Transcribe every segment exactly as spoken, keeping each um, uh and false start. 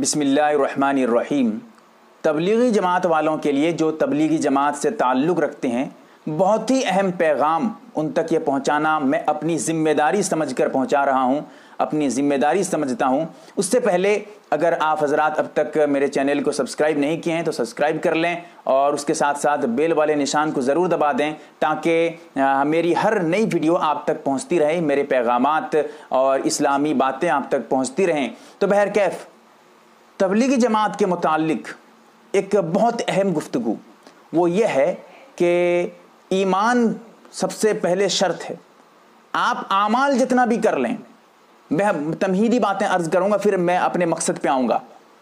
बिस्मिल्लाहिर्रहमानिर्रहीम। तबलीगी जमात वालों के लिए जो तबलीगी जमात से ताल्लुक़ रखते हैं, बहुत ही अहम पैगाम उन तक ये पहुंचाना मैं अपनी ज़िम्मेदारी समझकर पहुंचा रहा हूं, अपनी ज़िम्मेदारी समझता हूं। उससे पहले अगर आप हज़रात अब तक मेरे चैनल को सब्सक्राइब नहीं किए हैं तो सब्सक्राइब कर लें और उसके साथ साथ बेल वाले निशान को ज़रूर दबा दें ताकि मेरी हर नई वीडियो आप तक पहुंचती रहे, मेरे पैगामात और इस्लामी बातें आप तक पहुंचती रहें। तो बहरकैफ तबलीगी जमात के मुताल्लिक़ एक बहुत अहम गुफ्तगू वो ये है कि ईमान सबसे पहले शर्त है। आप आमाल जितना भी कर लें, मैं तमहीदी बातें अर्ज़ करूँगा फिर मैं अपने मकसद पे आऊँगा।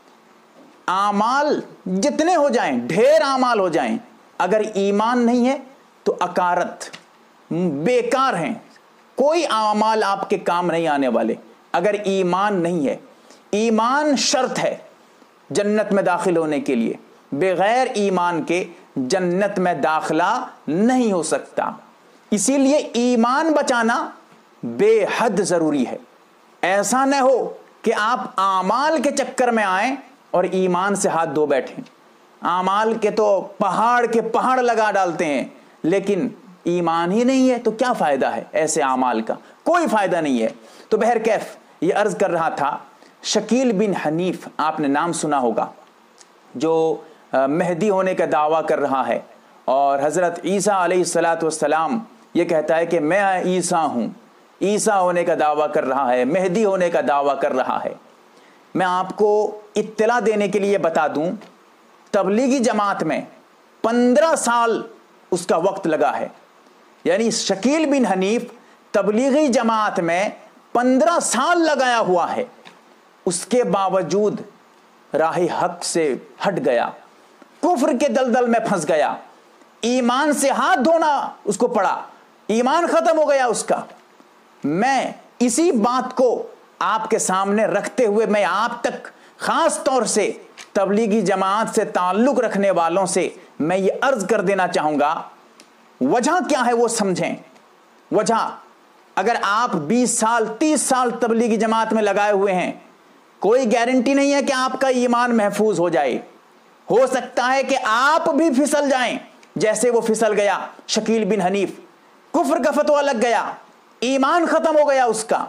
आमाल जितने हो जाएं, ढेर आमाल हो जाएं, अगर ईमान नहीं है तो अकारत बेकार हैं, कोई आमाल आपके काम नहीं आने वाले अगर ईमान नहीं है। ईमान शर्त है जन्नत में दाखिल होने के लिए, बगैर ईमान के जन्नत में दाखिला नहीं हो सकता। इसीलिए ईमान बचाना बेहद ज़रूरी है। ऐसा न हो कि आप आमाल के चक्कर में आएं और ईमान से हाथ धो बैठें। आमाल के तो पहाड़ के पहाड़ लगा डालते हैं, लेकिन ईमान ही नहीं है तो क्या फ़ायदा है ऐसे आमाल का, कोई फ़ायदा नहीं है। तो बहरकैफ ये अर्ज़ कर रहा था, शकील बिन हनीफ आपने नाम सुना होगा, जो मेहदी होने का दावा कर रहा है और हज़रत ईसा अलैहिस्सलातु वस्सलाम ये कहता है कि मैं ईसा हूँ, ईसा होने का दावा कर रहा है, मेहदी होने का दावा कर रहा है। मैं आपको इत्तला देने के लिए बता दूं, तबलीगी जमात में पंद्रह साल उसका वक्त लगा है। यानी शकील बिन हनीफ तबलीगी जमात में पंद्रह साल लगाया हुआ है, उसके बावजूद राह हक से हट गया, कुफ्र के दलदल में फंस गया, ईमान से हाथ धोना उसको पड़ा, ईमान खत्म हो गया उसका। मैं इसी बात को आपके सामने रखते हुए मैं आप तक खास तौर से तबलीगी जमात से ताल्लुक़ रखने वालों से मैं ये अर्ज़ कर देना चाहूँगा, वजह क्या है वो समझें। वजह, अगर आप बीस साल तीस साल तबलीगी जमात में लगाए हुए हैं, कोई गारंटी नहीं है कि आपका ईमान महफूज हो जाए। हो सकता है कि आप भी फिसल जाएं जैसे वो फिसल गया शकील बिन हनीफ, कुफ्र का फतवा लग गया, ईमान खत्म हो गया उसका।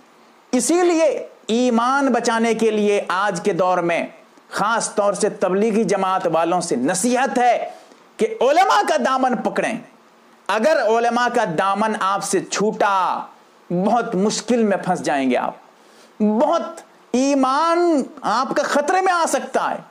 इसीलिए ईमान बचाने के लिए आज के दौर में खास तौर से तबलीगी जमात वालों से नसीहत है कि उलमा का दामन पकड़ें। अगर उलमा का दामन आपसे छूटा, बहुत मुश्किल में फंस जाएंगे आप, बहुत ईमान आपका खतरे में आ सकता है।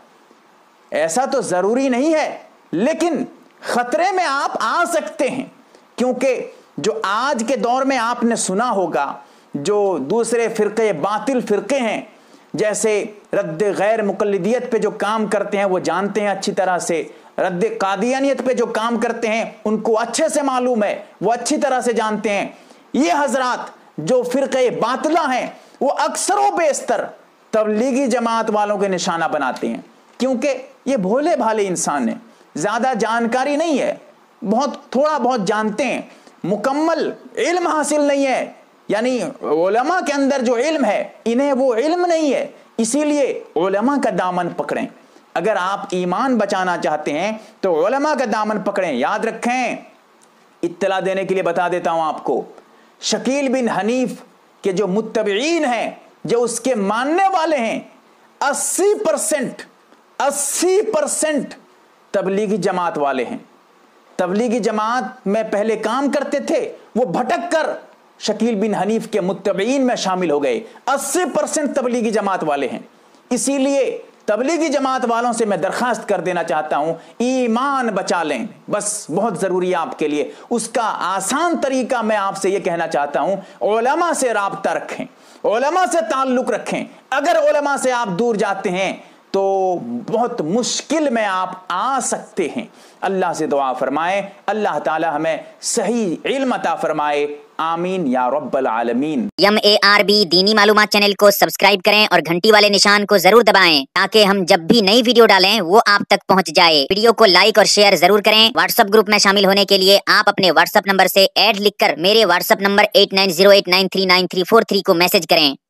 ऐसा तो जरूरी नहीं है, लेकिन खतरे में आप आ सकते हैं, क्योंकि जो आज के दौर में आपने सुना होगा, जो दूसरे फिरके बातिल फिरके हैं, जैसे रद्द गैर मुकल्लिदियत पे जो काम करते हैं वो जानते हैं अच्छी तरह से, रद्द कादियानियत पे जो काम करते हैं उनको अच्छे से मालूम है, वो अच्छी तरह से जानते हैं। ये हजरात जो फिरके बातिला हैं वो अक्सर व बेशतर तबलीगी जमात वालों के निशाना बनाते हैं, क्योंकि ये भोले भाले इंसान हैं, ज़्यादा जानकारी नहीं है, बहुत थोड़ा बहुत जानते हैं, मुकम्मल इल्म हासिल नहीं है। यानी उलमा के अंदर जो इल्म है इन्हें वो इल्म नहीं है। इसीलिए उलमा का दामन पकड़ें। अगर आप ईमान बचाना चाहते हैं तो उलमा का दामन पकड़ें। याद रखें, इत्तला देने के लिए बता देता हूं आपको, शकील बिन हनीफ के जो मुत्तबईन हैं, जो उसके मानने वाले हैं, अस्सी परसेंट अस्सी परसेंट तबलीगी जमात वाले हैं। तबलीगी जमात में पहले काम करते थे, वो भटक कर शकील बिन हनीफ के मुत्तबईन में शामिल हो गए। अस्सी परसेंट तबलीगी जमात वाले हैं। इसीलिए तबलीगी जमात वालों से मैं दरखास्त कर देना चाहता हूं, ईमान बचा लें, बस बहुत ज़रूरी है आपके लिए। उसका आसान तरीका मैं आपसे ये कहना चाहता हूं, उलमा से राब्ता रखें, उलमा से ताल्लुक़ रखें। अगर उलमा से आप दूर जाते हैं तो बहुत मुश्किल में आप आ सकते हैं। अल्लाह से दुआ फरमाएं, अल्लाह ताला हमें सही इल्म अता फरमाए। आमीन या रब्बल आलमीन। एम ए आर बी दीनी मालूमात चैनल को सब्सक्राइब करें और घंटी वाले निशान को जरूर दबाएं ताकि हम जब भी नई वीडियो डालें वो आप तक पहुंच जाए। वीडियो को लाइक और शेयर जरूर करें। व्हाट्सएप ग्रुप में शामिल होने के लिए आप अपने व्हाट्सएप नंबर से ऐड लिखकर मेरे WhatsApp number eight nine zero eight nine three nine three four three को मैसेज करें।